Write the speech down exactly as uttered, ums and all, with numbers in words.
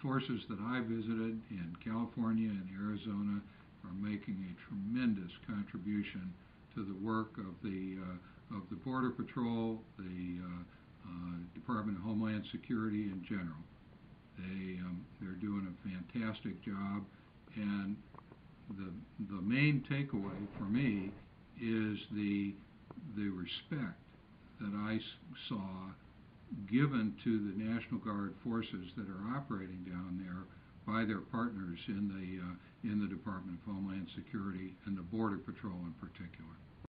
forces that I visited in California and Arizona are making a tremendous contribution to the work of the uh, of the Border Patrol, the uh, uh, Department of Homeland Security in general. They um, they're doing a fantastic job, and the the main takeaway for me is the the respect that I saw given to the National Guard forces that are operating down there by their partners in the uh, in the Department of Homeland Security and the Border Patrol in particular.